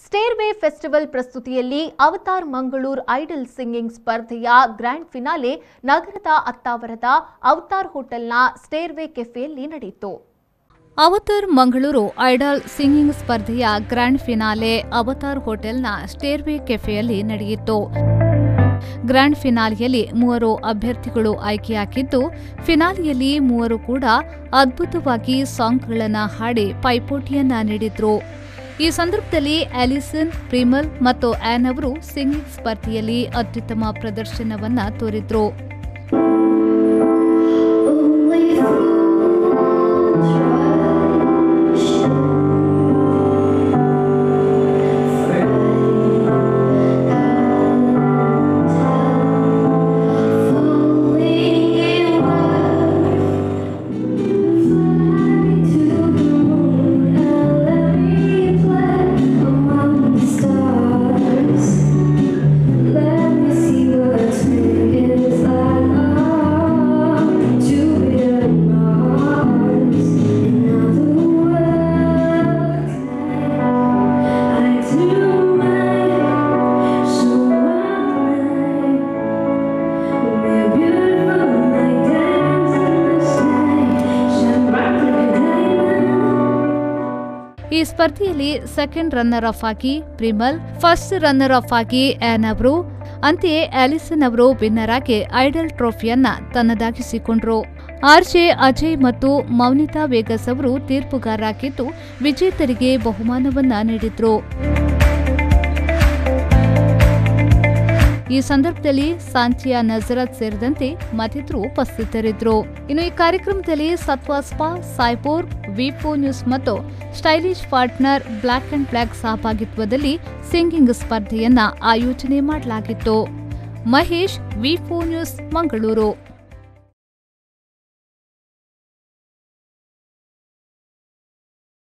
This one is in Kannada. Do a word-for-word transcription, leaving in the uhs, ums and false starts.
ಸ್ಟೇರ್ವೇ ಫೆಸ್ಟಿವಲ್ ಪ್ರಸ್ತುತಿಯಲ್ಲಿ ಅವತಾರ್ ಮಂಗಳೂರು ಐಡಲ್ ಸಿಂಗಿಂಗ್ ಸ್ಪರ್ಧೆಯ ಗ್ರ್ಯಾಂಡ್ ಫಿನಾಲೆ ನಗರದ ಅತ್ತಾವರದ ಅವತಾರ್ ಹೋಟೆಲ್ನ ಸ್ಟೇರ್ವೇ ಕೆಫೆಯಲ್ಲಿ ನಡೆಯಿತು. ಅವತಾರ್ ಮಂಗಳೂರು ಐಡಲ್ ಸಿಂಗಿಂಗ್ ಸ್ಪರ್ಧೆಯ ಗ್ರ್ಯಾಂಡ್ ಫಿನಾಲೆ ಅವತಾರ್ ಹೋಟೆಲ್ನ ಸ್ಟೇರ್ವೇ ಕೆಫೆಯಲ್ಲಿ ನಡೆಯಿತು. ಗ್ರ್ಯಾಂಡ್ ಫಿನಾಲೆಯಲ್ಲಿ ಮೂವರು ಅಭ್ಯರ್ಥಿಗಳು ಆಯ್ಕೆಯಾಗಿದ್ದು, ಫಿನಾಲೆಯಲ್ಲಿ ಮೂವರು ಕೂಡ ಅದ್ಭುತವಾಗಿ ಸಾಂಗ್ಗಳನ್ನು ಹಾಡಿ ಪೈಪೋಟಿಯನ್ನ ನೀಡಿದ್ರು. ಈ ಸಂದರ್ಭದಲ್ಲಿ ಆಲಿಸನ್, ಪ್ರಿಮಲ್ ಮತ್ತು ಆನ್ ಅವರು ಸಿಂಗಿಂಗ್ ಸ್ಪರ್ಧೆಯಲ್ಲಿ ಅತ್ಯುತ್ತಮ ಪ್ರದರ್ಶನವನ್ನ ತೋರಿದ್ರು. ಈ ಸ್ಪರ್ಧೆಯಲ್ಲಿ ಸೆಕೆಂಡ್ ರನ್ನರ್ ಅಪ್ ಆಗಿ ಪ್ರಿಮಲ್, ಫಸ್ಟ್ ರನ್ನರ್ ಅಪ್ ಆಗಿ ಆನ್ ಅವರು, ಅಂತೆಯೇ ಆಲಿಸನ್ ಅವರು ವಿನ್ನರ್ ಆಗಿ ಐಡಲ್ ಟ್ರೋಫಿಯನ್ನ ತನ್ನದಾಗಿಸಿಕೊಂಡ್ರು. ಆರ್ಜೆ ಅಜಯ್ ಮತ್ತು ಮೌನಿತಾ ವೇಗಸ್ ಅವರು ತೀರ್ಪುಗಾರರಾಗಿದ್ದು, ವಿಜೇತರಿಗೆ ಬಹುಮಾನವನ್ನ ನೀಡಿದ್ರು. ಈ ಸಂದರ್ಭದಲ್ಲಿ ಸಾಂಚಿಯಾ ನಜರತ್ ಸೇರಿದಂತೆ ಮತ್ತಿತರರು ಉಪಸ್ಥಿತರಿದ್ದರು. ಇನ್ನು ಈ ಕಾರ್ಯಕ್ರಮದಲ್ಲಿ ಸತ್ವಾ ಸ್ಪಾ, ಸಾಯ್ಪೋರ್, ವಿಫೋ ನ್ಯೂಸ್ ಮತ್ತು stylish partner black and black ಸಹಭಾಗಿತ್ವದಲ್ಲಿ ಸಿಂಗಿಂಗ್ ಸ್ಪರ್ಧೆಯನ್ನ ಆಯೋಜನೆ ಮಾಡಲಾಗಿತ್ತು. ಮಹೇಶ್, ವಿಫೋ ನ್ಯೂಸ್, ಮಂಗಳೂರು.